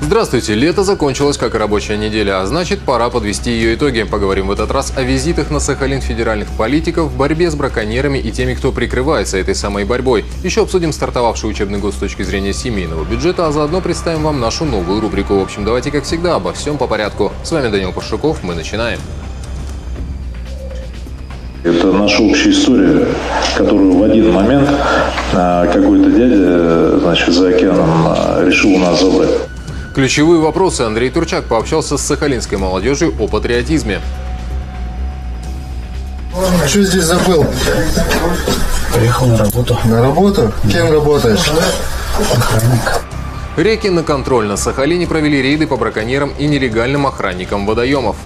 Здравствуйте! Лето закончилось, как и рабочая неделя, а значит, пора подвести ее итоги. Поговорим в этот раз о визитах на Сахалин федеральных политиков, борьбе с браконьерами и теми, кто прикрывается этой самой борьбой. Еще обсудим стартовавший учебный год с точки зрения семейного бюджета, а заодно представим вам нашу новую рубрику. В общем, давайте, как всегда, обо всем по порядку. С вами Данил Паршуков, мы начинаем. Это наша общая история, которую в один момент какой-то дядя, за океаном решил у нас забрать. Ключевые вопросы. Андрей Турчак пообщался с сахалинской молодежью о патриотизме. Что здесь забыл? Приехал на работу. На работу? Кем работаешь? Охранник. Реки на контроль. На Сахалине провели рейды по браконьерам и нелегальным охранникам водоемов.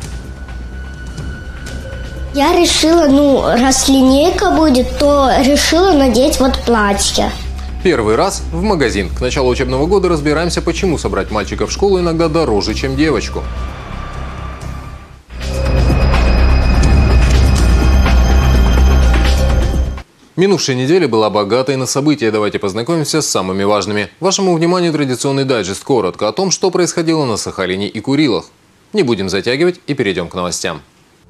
Я решила, раз линейка будет, то решила надеть платье. Первый раз в магазин. К началу учебного года разбираемся, почему собрать мальчика в школу иногда дороже, чем девочку. Минувшая неделя была богатой на события. Давайте познакомимся с самыми важными. Вашему вниманию традиционный дайджест коротко о том, что происходило на Сахалине и Курилах. Не будем затягивать и перейдем к новостям.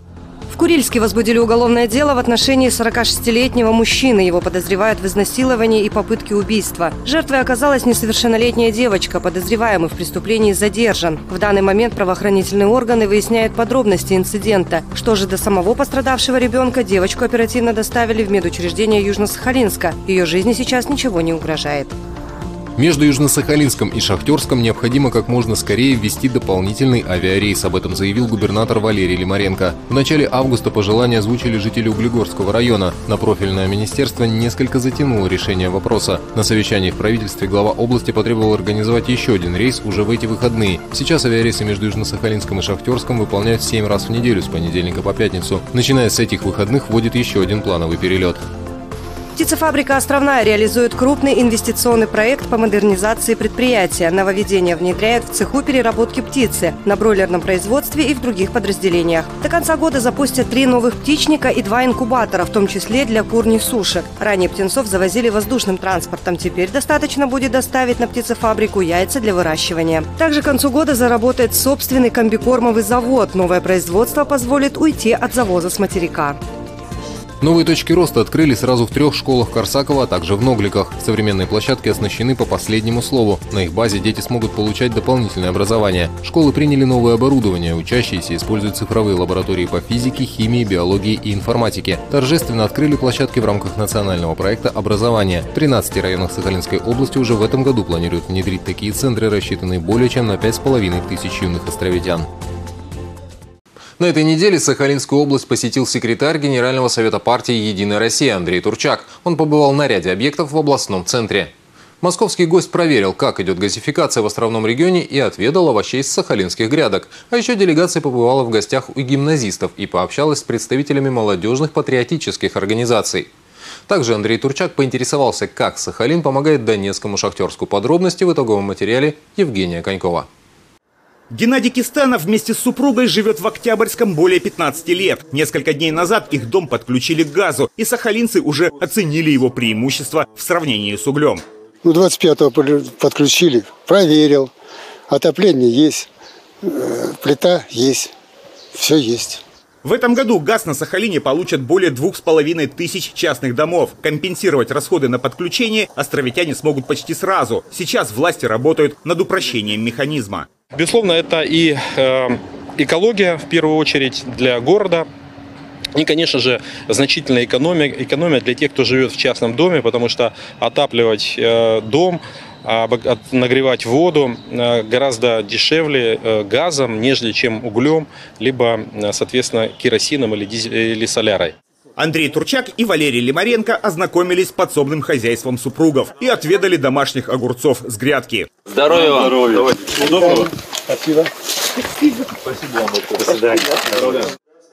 В Курильске возбудили уголовное дело в отношении 46-летнего мужчины. Его подозревают в изнасиловании и попытке убийства. Жертвой оказалась несовершеннолетняя девочка. Подозреваемый в преступлении задержан. В данный момент правоохранительные органы выясняют подробности инцидента. Что же до самого пострадавшего ребенка, девочку оперативно доставили в медучреждение Южно-Сахалинска. Ее жизни сейчас ничего не угрожает. Между Южно-Сахалинском и Шахтерском необходимо как можно скорее ввести дополнительный авиарейс. Об этом заявил губернатор Валерий Лимаренко. В начале августа пожелания озвучили жители Углегорского района. На профильное министерство несколько затянуло решение вопроса. На совещании в правительстве глава области потребовал организовать еще один рейс уже в эти выходные. Сейчас авиарейсы между Южно-Сахалинском и Шахтерском выполняют 7 раз в неделю с понедельника по пятницу. Начиная с этих выходных вводит еще один плановый перелет. Птицефабрика «Островная» реализует крупный инвестиционный проект по модернизации предприятия. Нововведения внедряют в цеху переработки птицы, на бройлерном производстве и в других подразделениях. До конца года запустят 3 новых птичника и 2 инкубатора, в том числе для кур-несушек. Ранее птенцов завозили воздушным транспортом. Теперь достаточно будет доставить на птицефабрику яйца для выращивания. Также к концу года заработает собственный комбикормовый завод. Новое производство позволит уйти от завоза с материка. Новые точки роста открыли сразу в 3 школах Корсакова, а также в Ногликах. Современные площадки оснащены по последнему слову. На их базе дети смогут получать дополнительное образование. Школы приняли новое оборудование. Учащиеся используют цифровые лаборатории по физике, химии, биологии и информатике. Торжественно открыли площадки в рамках национального проекта «Образование». В 13 районах Сахалинской области уже в этом году планируют внедрить такие центры, рассчитанные более чем на 5500 юных островитян. На этой неделе Сахалинскую область посетил секретарь Генерального совета партии «Единая Россия» Андрей Турчак. Он побывал на ряде объектов в областном центре. Московский гость проверил, как идет газификация в островном регионе и отведал овощей с сахалинских грядок. А еще делегация побывала в гостях у гимназистов и пообщалась с представителями молодежных патриотических организаций. Также Андрей Турчак поинтересовался, как Сахалин помогает Донецкому Шахтерску. Подробности в итоговом материале Евгения Конькова. Геннадий Кистанов вместе с супругой живет в Октябрьском более 15 лет. Несколько дней назад их дом подключили к газу, и сахалинцы уже оценили его преимущества в сравнении с углем. 25-го подключили, проверил. Отопление есть, плита есть, все есть. В этом году газ на Сахалине получат более 2500 частных домов. Компенсировать расходы на подключение островитяне смогут почти сразу. Сейчас власти работают над упрощением механизма. Безусловно, это и экология, в первую очередь, для города. И, конечно же, значительная экономия для тех, кто живет в частном доме, потому что отапливать дом, нагревать воду гораздо дешевле газом, нежели чем углем, либо, соответственно, керосином или солярой. Андрей Турчак и Валерий Лимаренко ознакомились с подсобным хозяйством супругов и отведали домашних огурцов с грядки. Здоровья вам! Здоровья! Спасибо. Спасибо вам большое. До свидания.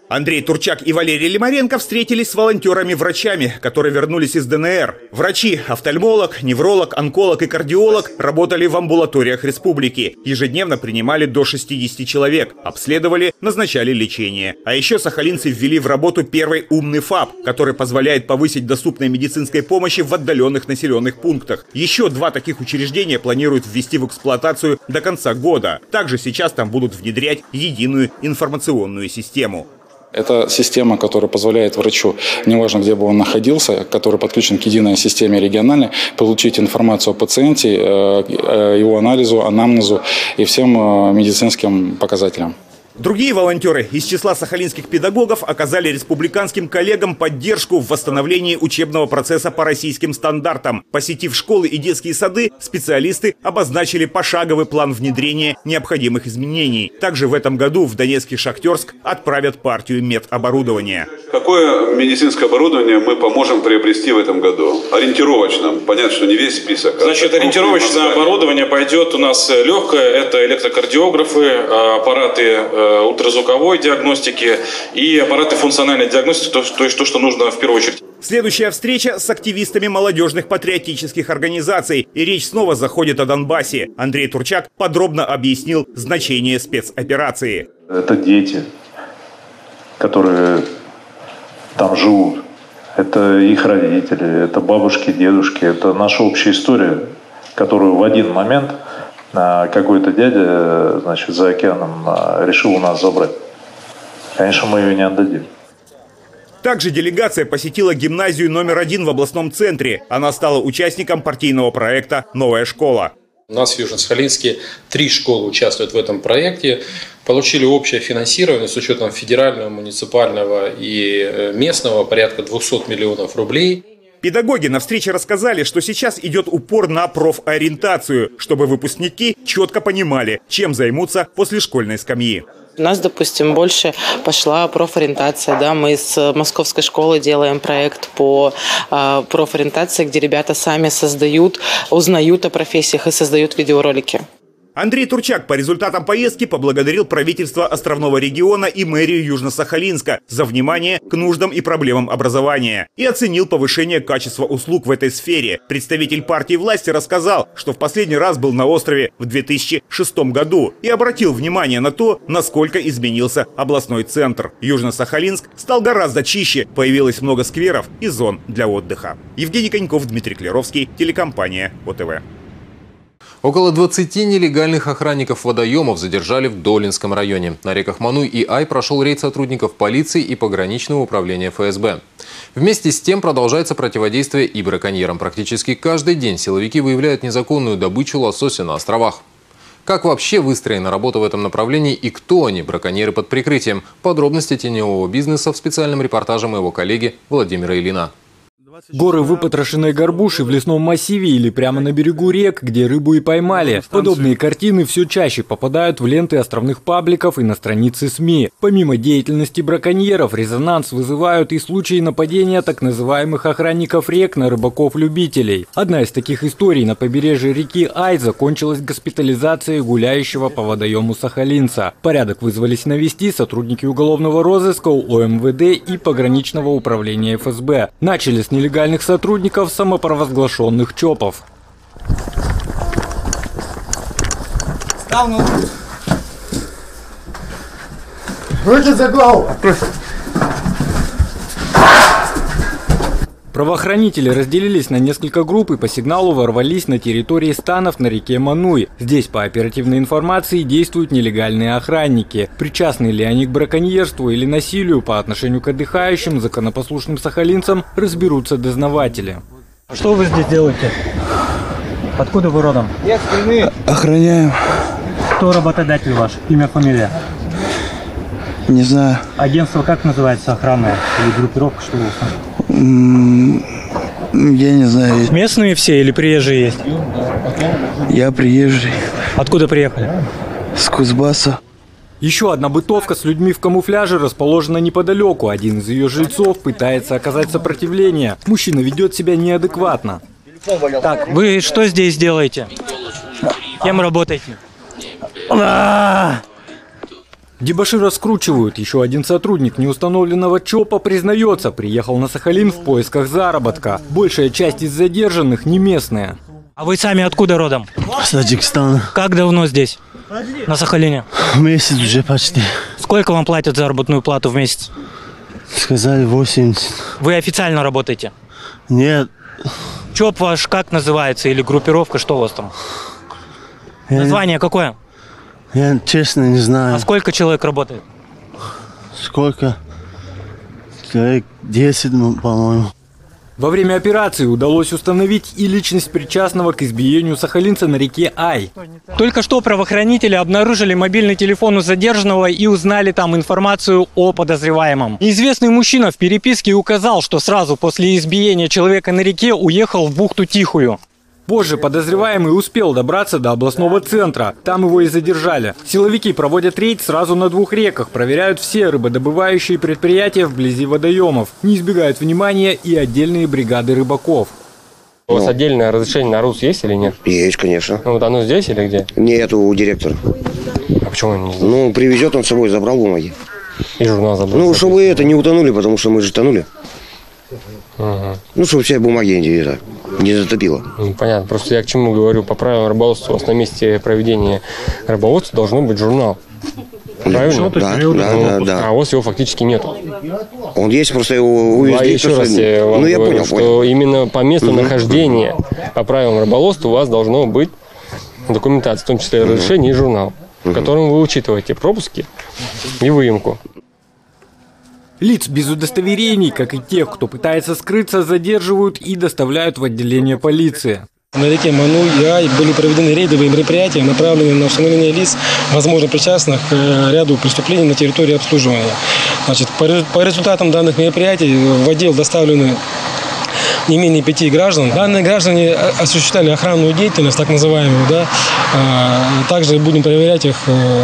Андрей Турчак и Валерий Лимаренко встретились с волонтерами-врачами, которые вернулись из ДНР. Врачи, офтальмолог, невролог, онколог и кардиолог работали в амбулаториях республики. Ежедневно принимали до 60 человек, обследовали, назначали лечение. А еще сахалинцы ввели в работу первый умный ФАП, который позволяет повысить доступность медицинской помощи в отдаленных населенных пунктах. Еще 2 таких учреждения планируют ввести в эксплуатацию до конца года. Также сейчас там будут внедрять единую информационную систему. Это система, которая позволяет врачу, неважно где бы он находился, который подключен к единой системе региональной, получить информацию о пациенте, его анализу, анамнезу и всем медицинским показателям. Другие волонтеры из числа сахалинских педагогов оказали республиканским коллегам поддержку в восстановлении учебного процесса по российским стандартам. Посетив школы и детские сады, специалисты обозначили пошаговый план внедрения необходимых изменений. Также в этом году в Донецкий Шахтерск отправят партию медоборудования. Какое медицинское оборудование мы поможем приобрести в этом году? Ориентировочно. Понятно, что не весь список. Значит, ориентировочное оборудование пойдет у нас легкое. Это электрокардиографы, аппараты ультразвуковой диагностики и аппараты функциональной диагностики, то есть то, что нужно в первую очередь. Следующая встреча с активистами молодежных патриотических организаций. И речь снова заходит о Донбассе. Андрей Турчак подробно объяснил значение спецоперации. Это дети, которые там живут. Это их родители, это бабушки, дедушки. Это наша общая история, которую в один момент какой-то дядя, значит, за океаном решил у нас забрать. Конечно, мы ее не отдадим. Также делегация посетила гимназию номер 1 в областном центре. Она стала участником партийного проекта «Новая школа». У нас в Южно-Сахалинске 3 школы участвуют в этом проекте. Получили общее финансирование с учетом федерального, муниципального и местного порядка 200 миллионов рублей. Педагоги на встрече рассказали, что сейчас идет упор на профориентацию, чтобы выпускники четко понимали, чем займутся после школьной скамьи. У нас, допустим, больше пошла профориентация. Да? Мы с московской школы делаем проект по профориентации, где ребята сами создают, узнают о профессиях и создают видеоролики. Андрей Турчак по результатам поездки поблагодарил правительство островного региона и мэрию Южно-Сахалинска за внимание к нуждам и проблемам образования и оценил повышение качества услуг в этой сфере. Представитель партии власти рассказал, что в последний раз был на острове в 2006 году и обратил внимание на то, насколько изменился областной центр. Южно-Сахалинск стал гораздо чище, появилось много скверов и зон для отдыха. Евгений Коньков, Дмитрий Клеровский, телекомпания ОТВ. Около 20 нелегальных охранников водоемов задержали в Долинском районе. На реках Мануй и Ай прошел рейд сотрудников полиции и пограничного управления ФСБ. Вместе с тем продолжается противодействие и браконьерам. Практически каждый день силовики выявляют незаконную добычу лосося на островах. Как вообще выстроена работа в этом направлении и кто они, браконьеры под прикрытием? Подробности теневого бизнеса в специальном репортаже моего коллеги Владимира Ильина. Горы выпотрошенной горбуши в лесном массиве или прямо на берегу рек, где рыбу и поймали. Подобные картины все чаще попадают в ленты островных пабликов и на страницы СМИ. Помимо деятельности браконьеров, резонанс вызывают и случаи нападения так называемых охранников рек на рыбаков-любителей. Одна из таких историй на побережье реки Ай закончилась госпитализацией гуляющего по водоему сахалинца. Порядок вызвались навести сотрудники уголовного розыска ОМВД и пограничного управления ФСБ. Начали с нелегальных сотрудников самопровозглашенных ЧОПов. Руки за голову! Правоохранители разделились на несколько групп и по сигналу ворвались на территории станов на реке Мануй. Здесь по оперативной информации действуют нелегальные охранники. Причастны ли они к браконьерству или насилию по отношению к отдыхающим, законопослушным сахалинцам, разберутся дознаватели. Что вы здесь делаете? Откуда вы родом? Охраняем. Кто работодатель ваш? Имя, фамилия? Не знаю. Агентство как называется, охранное? Или группировка, что у вас? Я не знаю. Местные все или приезжие есть? Я приезжий. Откуда приехали? С Кузбасса. Еще одна бытовка с людьми в камуфляже расположена неподалеку. Один из ее жильцов пытается оказать сопротивление. Мужчина ведет себя неадекватно. Так, вы что здесь делаете? Кем работаете? Дебоши раскручивают. Еще один сотрудник неустановленного ЧОПа признается, приехал на Сахалин в поисках заработка. Большая часть из задержанных не местные. А вы сами откуда родом? С Таджикистана. Как давно здесь, на Сахалине? Месяц уже почти. Сколько вам платят заработную плату в месяц? Сказали 80. Вы официально работаете? Нет. ЧОП ваш как называется или группировка, что у вас там? Название какое? Я честно не знаю. А сколько человек работает? Сколько? Человек 10, по-моему. Во время операции удалось установить и личность причастного к избиению сахалинца на реке Ай. Только что правоохранители обнаружили мобильный телефон у задержанного и узнали там информацию о подозреваемом. Неизвестный мужчина в переписке указал, что сразу после избиения человека на реке уехал в бухту Тихую. Позже подозреваемый успел добраться до областного центра. Там его и задержали. Силовики проводят рейд сразу на 2 реках, проверяют все рыбодобывающие предприятия вблизи водоемов. Не избегают внимания и отдельные бригады рыбаков. У вас отдельное разрешение на РУС есть или нет? Есть, конечно. Ну вот оно здесь или где? Нет, у директора. А почему он не здесь? Ну, привезет он с собой, забрал бумаги. И журнал забрал. Ну, чтобы это не утонули, потому что мы же тонули. Ну, чтобы все бумаги не затопило. Понятно. Просто я к чему говорю, по правилам рыболовства, у вас на месте проведения рыболовства должно быть журнал. Правильно? Да. А у вас его фактически нет. Он есть, просто его увезли. Еще раз я вам говорю, что именно по месту нахождения, по правилам рыболовства, у вас должно быть документация, в том числе разрешение и журнал, в котором вы учитываете пропуски и выемку. Лиц без удостоверений, как и тех, кто пытается скрыться, задерживают и доставляют в отделение полиции. На реке Ману и Ай были проведены рейдовые мероприятия, направленные на установление лиц, возможно причастных к ряду преступлений на территории обслуживания. Значит, по результатам данных мероприятий в отдел доставлены не менее 5 граждан. Данные граждане осуществляли охранную деятельность, так называемую, Также будем проверять их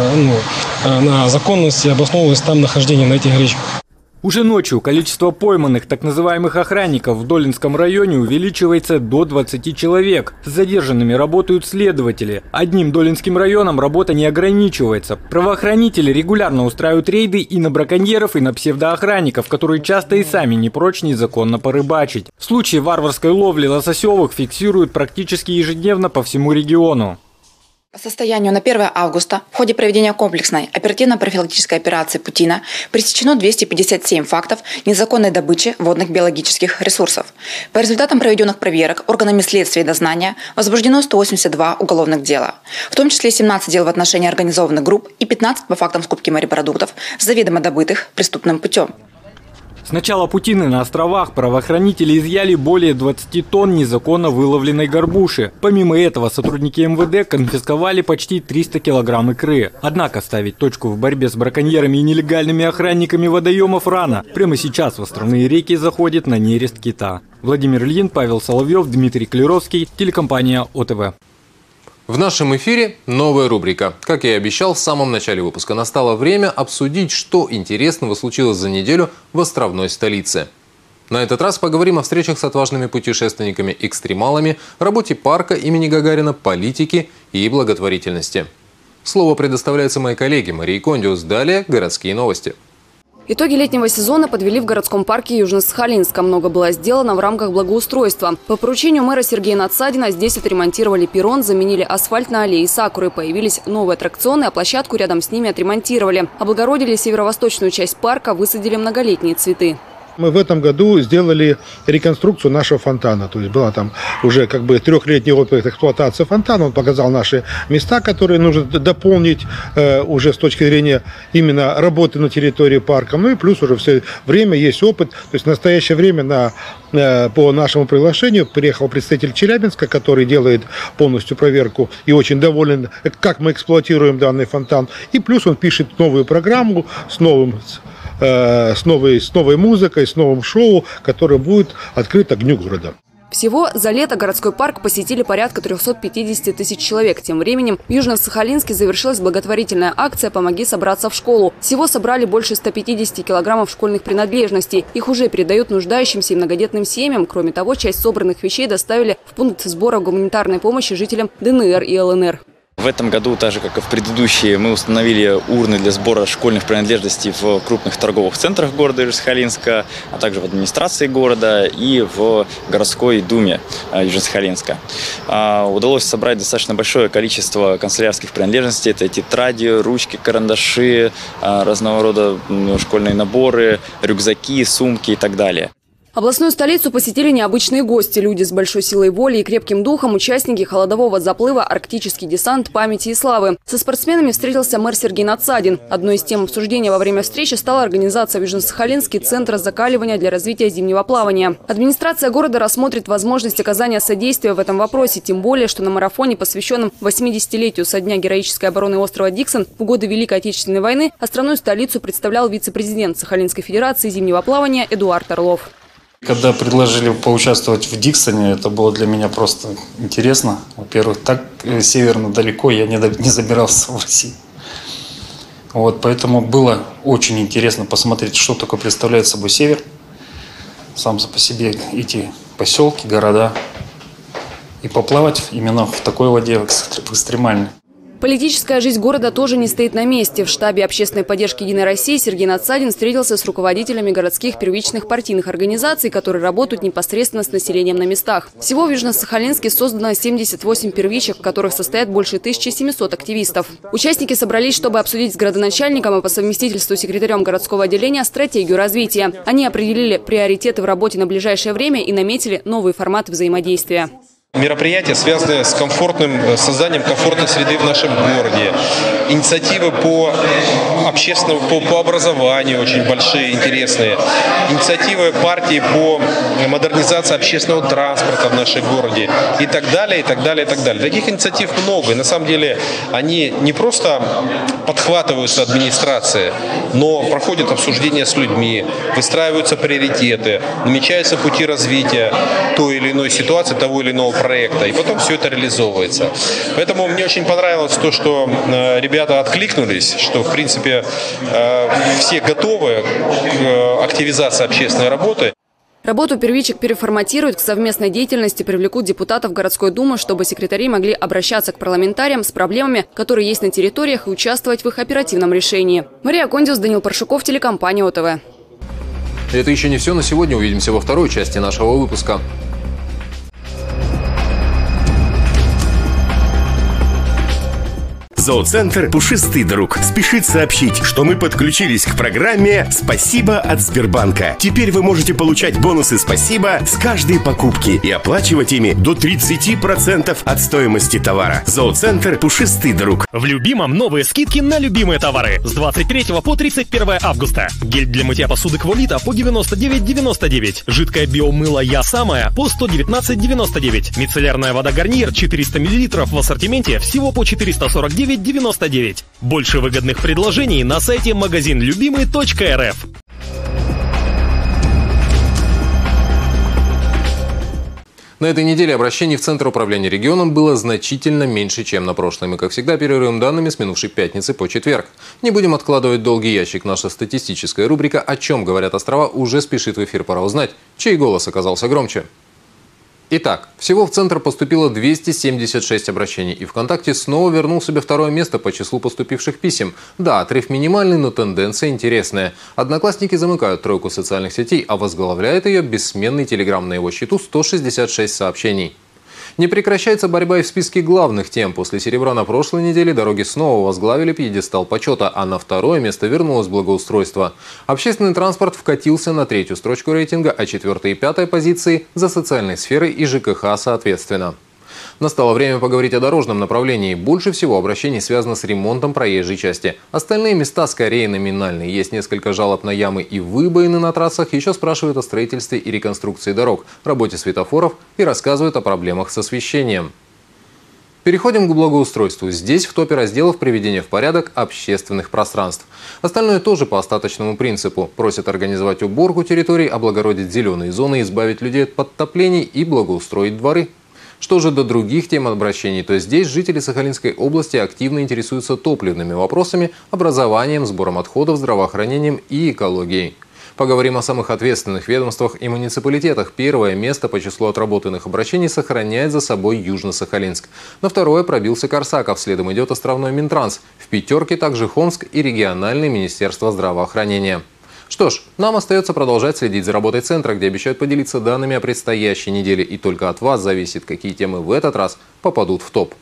на законность и обоснованность там нахождения на этих речках. Уже ночью количество пойманных так называемых охранников в Долинском районе увеличивается до 20 человек. С задержанными работают следователи. Одним Долинским районом работа не ограничивается. Правоохранители регулярно устраивают рейды и на браконьеров, и на псевдоохранников, которые часто и сами не прочь незаконно порыбачить. Случаи варварской ловли лососевых фиксируют практически ежедневно по всему региону. По состоянию на 1 августа в ходе проведения комплексной оперативно-профилактической операции «Путина» пресечено 257 фактов незаконной добычи водных биологических ресурсов. По результатам проведенных проверок органами следствия и дознания возбуждено 182 уголовных дела, в том числе 17 дел в отношении организованных групп и 15 по фактам скупки морепродуктов, заведомо добытых преступным путем. С начала Путины на островах правоохранители изъяли более 20 тонн незаконно выловленной горбуши. Помимо этого, сотрудники МВД конфисковали почти 300 килограмм икры. Однако ставить точку в борьбе с браконьерами и нелегальными охранниками водоемов рано. Прямо сейчас в островные реки заходит на нерест кита. Владимир Ильин, Павел Соловьев, Дмитрий Клеровский, телекомпания ОТВ. В нашем эфире новая рубрика. Как я и обещал в самом начале выпуска, настало время обсудить, что интересного случилось за неделю в островной столице. На этот раз поговорим о встречах с отважными путешественниками-экстремалами, работе парка имени Гагарина, политике и благотворительности. Слово предоставляется моей коллеге Марии Кондиус. Далее городские новости. Итоги летнего сезона подвели в городском парке Южно-Сахалинска. Много было сделано в рамках благоустройства. По поручению мэра Сергея Надсадина здесь отремонтировали перрон, заменили асфальт на аллее Сакуры. Появились новые аттракционы, а площадку рядом с ними отремонтировали. Облагородили северо-восточную часть парка, высадили многолетние цветы. Мы в этом году сделали реконструкцию нашего фонтана. То есть была там уже как бы 3-летний опыт эксплуатации фонтана. Он показал наши места, которые нужно дополнить уже с точки зрения именно работы на территории парка. Ну и плюс уже все время есть опыт. То есть в настоящее время по нашему приглашению приехал представитель Челябинска, который делает полностью проверку и очень доволен, как мы эксплуатируем данный фонтан. И плюс он пишет новую программу с новой музыкой, с новым шоу, которое будет открыто к Дню города. Всего за лето городской парк посетили порядка 350 тысяч человек. Тем временем в Южно-Сахалинске завершилась благотворительная акция «Помоги собраться в школу». Всего собрали больше 150 килограммов школьных принадлежностей. Их уже передают нуждающимся и многодетным семьям. Кроме того, часть собранных вещей доставили в пункт сбора гуманитарной помощи жителям ДНР и ЛНР. В этом году, так же как и в предыдущие, мы установили урны для сбора школьных принадлежностей в крупных торговых центрах города Южно-Сахалинска, а также в администрации города и в городской думе Южно-Сахалинска. Удалось собрать достаточно большое количество канцелярских принадлежностей. Это тетради, ручки, карандаши, разного рода школьные наборы, рюкзаки, сумки и так далее. Областную столицу посетили необычные гости. Люди с большой силой воли и крепким духом, участники холодового заплыва «Арктический десант памяти и славы». Со спортсменами встретился мэр Сергей Надсадин. Одной из тем обсуждения во время встречи стала организация в Южно-Сахалинске Центра закаливания для развития зимнего плавания. Администрация города рассмотрит возможность оказания содействия в этом вопросе, тем более, что на марафоне, посвященном 80-летию со дня героической обороны острова Диксон в годы Великой Отечественной войны, островную столицу представлял вице-президент Сахалинской Федерации зимнего плавания Эдуард Орлов. Когда предложили поучаствовать в Диксоне, это было для меня просто интересно. Во-первых, так северно далеко я не забирался в Россию. Поэтому было очень интересно посмотреть, что такое представляет собой север. Сам по себе эти поселки, города. И поплавать именно в такой воде, в экстремальной. Политическая жизнь города тоже не стоит на месте. В штабе общественной поддержки «Единой России» Сергей Надсадин встретился с руководителями городских первичных партийных организаций, которые работают непосредственно с населением на местах. Всего в Южно-Сахалинске создано 78 первичек, в которых состоят больше 1700 активистов. Участники собрались, чтобы обсудить с градоначальником и по совместительству секретарем городского отделения стратегию развития. Они определили приоритеты в работе на ближайшее время и наметили новый формат взаимодействия. Мероприятия, связанные с созданием комфортной среды в нашем городе. Инициативы по образованию очень большие, интересные. Инициативы партии по модернизации общественного транспорта в нашем городе. И так далее, и так далее, и так далее. Таких инициатив много. И на самом деле они не просто подхватываются администрацией, но проходят обсуждения с людьми, выстраиваются приоритеты, намечаются пути развития той или иной ситуации, того или иного проекта, и потом все это реализовывается. Поэтому мне очень понравилось то, что ребята откликнулись, что в принципе все готовы к активизации общественной работы. Работу первичек переформатируют, к совместной деятельности привлекут депутатов городской думы, чтобы секретари могли обращаться к парламентариям с проблемами, которые есть на территориях, и участвовать в их оперативном решении. Мария Кондиус, Данил Паршуков, телекомпания ОТВ. Это еще не все на сегодня. Увидимся во второй части нашего выпуска. Зооцентр «Пушистый друг» спешит сообщить, что мы подключились к программе «Спасибо от Сбербанка». Теперь вы можете получать бонусы «Спасибо» с каждой покупки и оплачивать ими до 30% от стоимости товара. Зооцентр «Пушистый друг». В любимом новые скидки на любимые товары с 23 по 31 августа. Гель для мытья посуды Квалита по 99,99. Жидкое биомыло «Я самая» по 119,99. Мицеллярная вода Гарниер 400 мл в ассортименте всего по 449,99. Больше выгодных предложений на сайте магазинлюбимый.рф. На этой неделе обращений в Центр управления регионом было значительно меньше, чем на прошлой. Мы, как всегда, перерываем данными с минувшей пятницы по четверг. Не будем откладывать долгий ящик. Наша статистическая рубрика «О чем говорят острова» уже спешит в эфир. Пора узнать, чей голос оказался громче. Итак, всего в Центр поступило 276 обращений, и ВКонтакте снова вернул себе второе место по числу поступивших писем. Да, отрыв минимальный, но тенденция интересная. Одноклассники замыкают тройку социальных сетей, а возглавляет ее бессменный Телеграм. На его счету 166 сообщений. Не прекращается борьба и в списке главных тем. После серебра на прошлой неделе дороги снова возглавили пьедестал почета, а на второе место вернулось благоустройство. Общественный транспорт вкатился на третью строчку рейтинга, а 4-я и 5-я позиции за социальной сферой и ЖКХ соответственно. Настало время поговорить о дорожном направлении. Больше всего обращений связано с ремонтом проезжей части. Остальные места скорее номинальные. Есть несколько жалоб на ямы и выбоины на трассах. Еще спрашивают о строительстве и реконструкции дорог, работе светофоров и рассказывают о проблемах с освещением. Переходим к благоустройству. Здесь в топе разделов приведение в порядок общественных пространств. Остальное тоже по остаточному принципу. Просят организовать уборку территорий, облагородить зеленые зоны, избавить людей от подтоплений и благоустроить дворы. Что же до других тем обращений, то здесь жители Сахалинской области активно интересуются топливными вопросами, образованием, сбором отходов, здравоохранением и экологией. Поговорим о самых ответственных ведомствах и муниципалитетах. Первое место по числу отработанных обращений сохраняет за собой Южно-Сахалинск. На второе пробился Корсаков, следом идет островной Минтранс. В пятерке также Хомск и региональное министерство здравоохранения. Что ж, нам остается продолжать следить за работой центра, где обещают поделиться данными о предстоящей неделе. И только от вас зависит, какие темы в этот раз попадут в топ.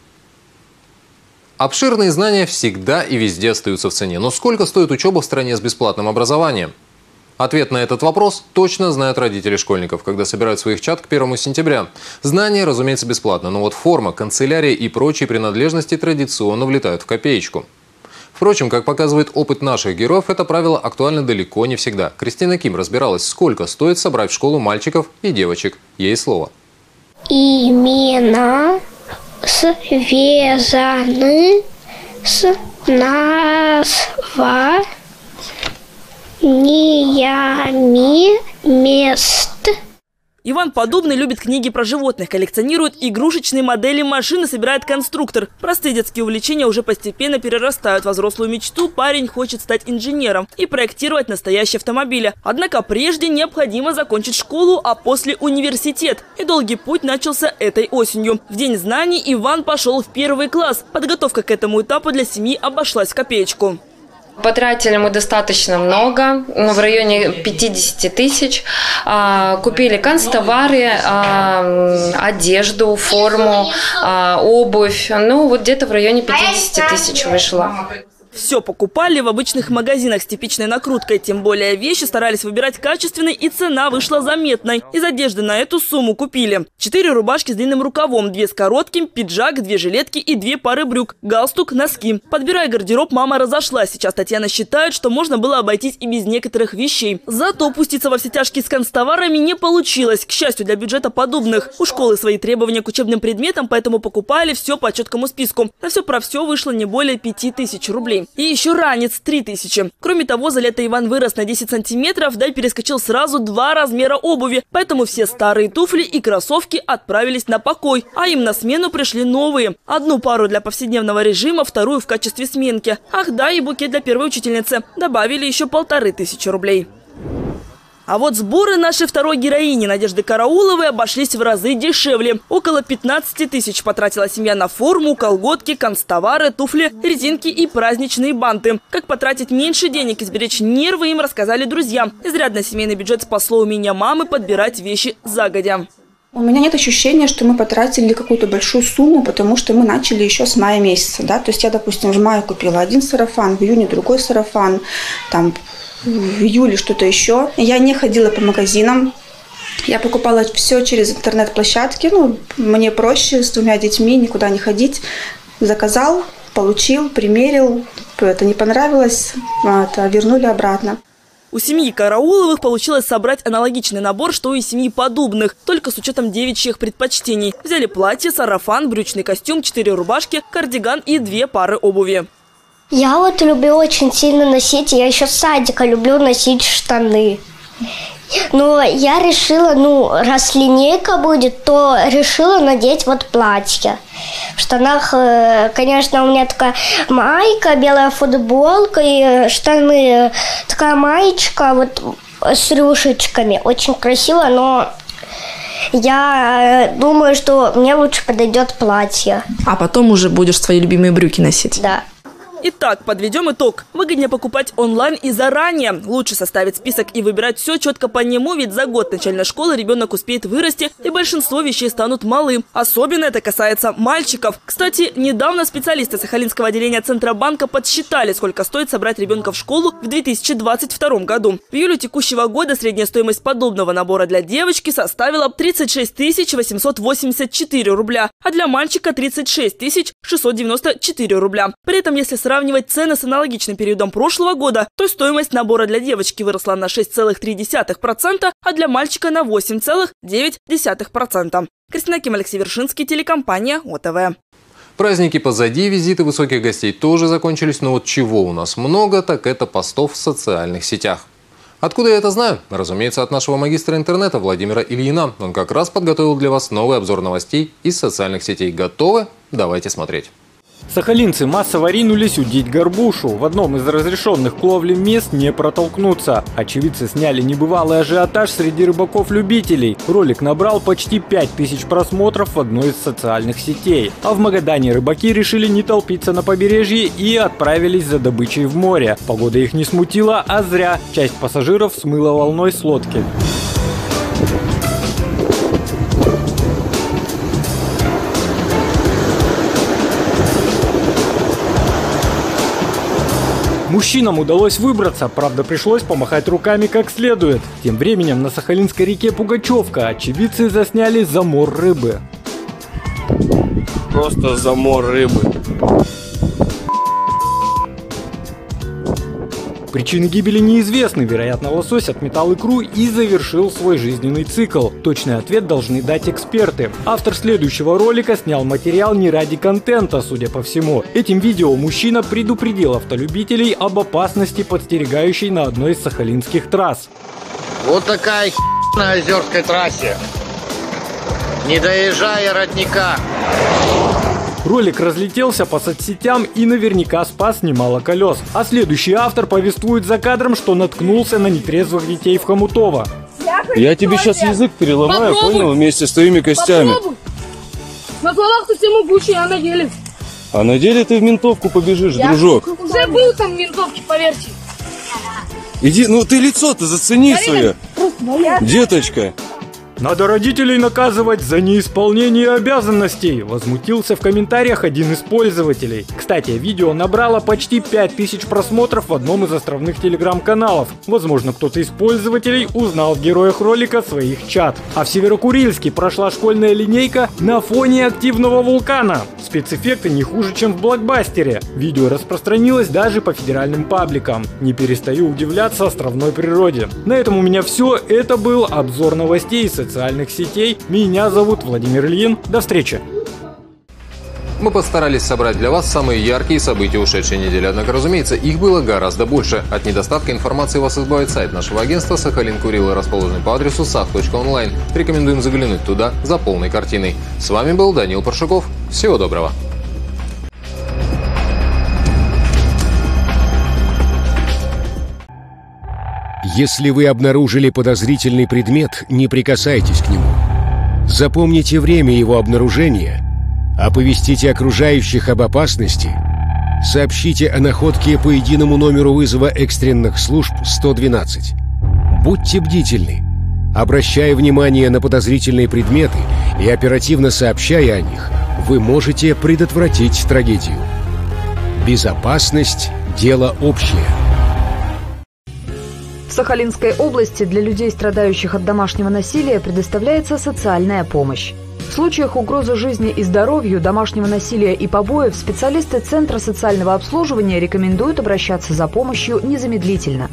Обширные знания всегда и везде остаются в цене. Но сколько стоит учеба в стране с бесплатным образованием? Ответ на этот вопрос точно знают родители школьников, когда собирают своих чад к 1 сентября. Знания, разумеется, бесплатно, но вот форма, канцелярия и прочие принадлежности традиционно влетают в копеечку. Впрочем, как показывает опыт наших героев, это правило актуально далеко не всегда. Кристина Ким разбиралась, сколько стоит собрать в школу мальчиков и девочек. Ей слово. Имена связаны с названиями мест. Иван Подобный любит книги про животных, коллекционирует игрушечные модели машин и собирает конструктор. Простые детские увлечения уже постепенно перерастают во взрослую мечту. Парень хочет стать инженером и проектировать настоящие автомобили. Однако прежде необходимо закончить школу, а после университет. И долгий путь начался этой осенью. В День знаний Иван пошел в 1 класс. Подготовка к этому этапу для семьи обошлась в копеечку. Потратили мы достаточно много, в районе 50 тысяч. Купили канцтовары, одежду, форму, обувь. Ну, вот где-то в районе 50 тысяч вышло. Все покупали в обычных магазинах с типичной накруткой. Тем более вещи старались выбирать качественные, и цена вышла заметной. Из одежды на эту сумму купили 4 рубашки с длинным рукавом, 2 с коротким, пиджак, 2 жилетки и 2 пары брюк, галстук, носки. Подбирая гардероб, мама разошлась. Сейчас Татьяна считает, что можно было обойтись и без некоторых вещей. Зато пуститься во все тяжкие с канцтоварами не получилось. К счастью для бюджета Подобных. У школы свои требования к учебным предметам, поэтому покупали все по четкому списку. На все про все вышло не более 5000 рублей. И еще ранец 3000. Кроме того, за лето Иван вырос на 10 сантиметров, да и перескочил сразу 2 размера обуви. Поэтому все старые туфли и кроссовки отправились на покой, а им на смену пришли новые. Одну пару для повседневного режима, вторую в качестве сменки. Ах да, и букет для первой учительницы. Добавили еще 1500 рублей. А вот сборы нашей второй героини Надежды Карауловой обошлись в разы дешевле. Около 15 тысяч потратила семья на форму, колготки, канцтовары, туфли, резинки и праздничные банты. Как потратить меньше денег и сберечь нервы, им рассказали друзья. Изрядно семейный бюджет спасло умение мамы подбирать вещи загодя. У меня нет ощущения, что мы потратили какую-то большую сумму, потому что мы начали еще с мая месяца. Да? То есть я, допустим, в мае купила один сарафан, в июне другой сарафан, там в июле что-то еще. Я не ходила по магазинам. Я покупала все через интернет-площадки. Ну, мне проще с 2 детьми никуда не ходить. Заказал, получил, примерил. Это не понравилось, вернули обратно. У семьи Карауловых получилось собрать аналогичный набор, что и семьи Подобных, только с учетом девичьих предпочтений. Взяли платье, сарафан, брючный костюм, 4 рубашки, кардиган и 2 пары обуви. Я вот люблю очень сильно носить, я еще с садика люблю носить штаны. Но я решила, раз линейка будет, то решила надеть вот платье. В штанах, конечно, у меня такая майка, белая футболка и штаны, такая маечка вот с рюшечками. Очень красиво, но я думаю, что мне лучше подойдет платье. А потом уже будешь свои любимые брюки носить? Да. Итак, подведем итог. Выгоднее покупать онлайн и заранее. Лучше составить список и выбирать все четко по нему, ведь за год начальной школы ребенок успеет вырасти, и большинство вещей станут малы. Особенно это касается мальчиков. Кстати, недавно специалисты Сахалинского отделения Центробанка подсчитали, сколько стоит собрать ребенка в школу в 2022 году. В июле текущего года средняя стоимость подобного набора для девочки составила 36 884 рубля, а для мальчика 36 694 рубля. При этом, если сравнивать цены с аналогичным периодом прошлого года, то стоимость набора для девочки выросла на 6,3%, а для мальчика на 8,9%. Кристина Ким, Алексей Вершинский, телекомпания ОТВ. Праздники позади, визиты высоких гостей тоже закончились, но вот чего у нас много, так это постов в социальных сетях. Откуда я это знаю? Разумеется, от нашего магистра интернета Владимира Ильина. Он как раз подготовил для вас новый обзор новостей из социальных сетей. Готовы? Давайте смотреть. Сахалинцы массово ринулись удить горбушу. В одном из разрешенных к ловле мест не протолкнуться. Очевидцы сняли небывалый ажиотаж среди рыбаков-любителей. Ролик набрал почти 5000 просмотров в одной из социальных сетей. А в Магадане рыбаки решили не толпиться на побережье и отправились за добычей в море. Погода их не смутила, а зря. Часть пассажиров смыла волной с лодки. Мужчинам удалось выбраться, правда пришлось помахать руками как следует. Тем временем на Сахалинской реке Пугачевка очевидцы засняли замор рыбы. Просто замор рыбы. Причины гибели неизвестны, вероятно, лосось отметал икру и завершил свой жизненный цикл. Точный ответ должны дать эксперты. Автор следующего ролика снял материал не ради контента, судя по всему. Этим видео мужчина предупредил автолюбителей об опасности, подстерегающей на одной из сахалинских трасс. Вот такая на Озерской трассе, не доезжая родника. Ролик разлетелся по соцсетям и наверняка спас немало колес. А следующий автор повествует за кадром, что наткнулся на нетрезвых детей в Хомутово. Я тебе сейчас язык переломаю, понял, вместе с твоими костями. Попробуй. На словах ты все могучий, а на деле? А на деле ты в ментовку побежишь, дружок. Уже был там в ментовке, поверьте. Иди, ну ты лицо-то зацени свое, деточка. Надо родителей наказывать за неисполнение обязанностей, возмутился в комментариях один из пользователей. Кстати, видео набрало почти 5000 просмотров в одном из островных телеграм-каналов. Возможно, кто-то из пользователей узнал в героях ролика своих чат. А в Северокурильске прошла школьная линейка на фоне активного вулкана. Спецэффекты не хуже, чем в блокбастере. Видео распространилось даже по федеральным пабликам. Не перестаю удивляться островной природе. На этом у меня все. Это был обзор новостей социальных сетей. Меня зовут Владимир Ильин. До встречи. Мы постарались собрать для вас самые яркие события ушедшей недели. Однако, разумеется, их было гораздо больше. От недостатка информации вас избавит сайт нашего агентства «Сахалин Курилы», расположенный по адресу sah.online. Рекомендуем заглянуть туда за полной картиной. С вами был Данил Паршуков. Всего доброго. Если вы обнаружили подозрительный предмет, не прикасайтесь к нему. Запомните время его обнаружения, оповестите окружающих об опасности, сообщите о находке по единому номеру вызова экстренных служб 112. Будьте бдительны. Обращая внимание на подозрительные предметы и оперативно сообщая о них, вы можете предотвратить трагедию. Безопасность – дело общее. В Сахалинской области для людей, страдающих от домашнего насилия, предоставляется социальная помощь. В случаях угрозы жизни и здоровью, домашнего насилия и побоев специалисты Центра социального обслуживания рекомендуют обращаться за помощью незамедлительно.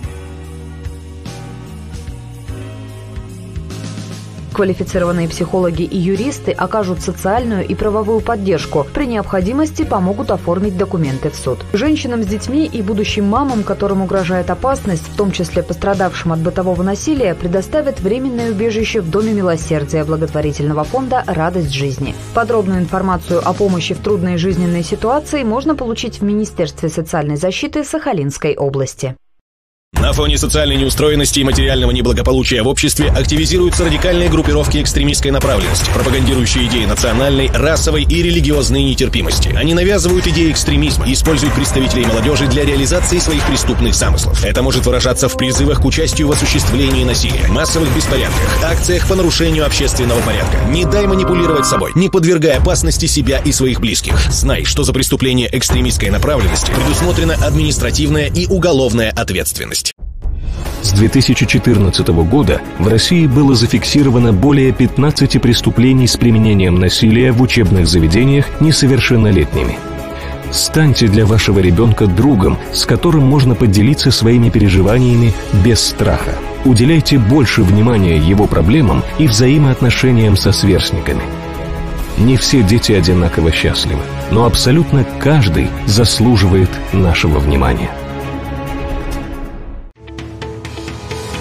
Квалифицированные психологи и юристы окажут социальную и правовую поддержку. При необходимости помогут оформить документы в суд. Женщинам с детьми и будущим мамам, которым угрожает опасность, в том числе пострадавшим от бытового насилия, предоставят временное убежище в Доме милосердия благотворительного фонда «Радость жизни». Подробную информацию о помощи в трудной жизненной ситуации можно получить в Министерстве социальной защиты Сахалинской области. На фоне социальной неустроенности и материального неблагополучия в обществе активизируются радикальные группировки экстремистской направленности, пропагандирующие идеи национальной, расовой и религиозной нетерпимости. Они навязывают идеи экстремизма и используют представителей молодежи для реализации своих преступных замыслов. Это может выражаться в призывах к участию в осуществлении насилия, массовых беспорядках, акциях по нарушению общественного порядка. Не дай манипулировать собой, не подвергай опасности себя и своих близких. Знай, что за преступление экстремистской направленности предусмотрена административная и уголовная ответственность. С 2014 года в России было зафиксировано более 15 преступлений с применением насилия в учебных заведениях несовершеннолетними. Станьте для вашего ребенка другом, с которым можно поделиться своими переживаниями без страха. Уделяйте больше внимания его проблемам и взаимоотношениям со сверстниками. Не все дети одинаково счастливы, но абсолютно каждый заслуживает нашего внимания.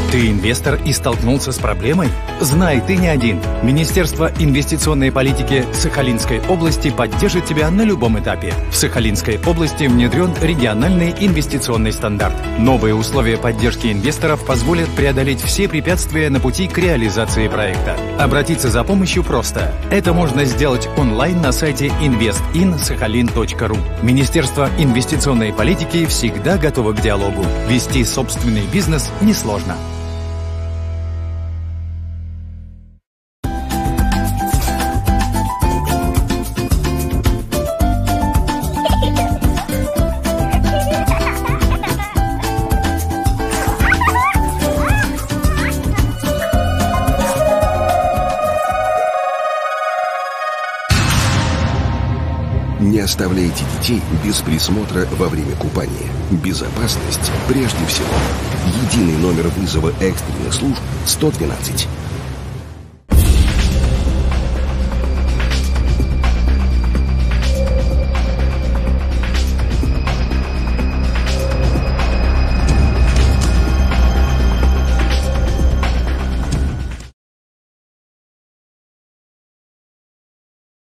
Ты инвестор и столкнулся с проблемой? Знай, ты не один. Министерство инвестиционной политики Сахалинской области поддержит тебя на любом этапе. В Сахалинской области внедрен региональный инвестиционный стандарт. Новые условия поддержки инвесторов позволят преодолеть все препятствия на пути к реализации проекта. Обратиться за помощью просто. Это можно сделать онлайн на сайте investin.sakhalin.ru. Министерство инвестиционной политики всегда готово к диалогу. Вести собственный бизнес несложно. Не оставляйте детей без присмотра во время купания. Безопасность прежде всего. Единый номер вызова экстренных служб 112.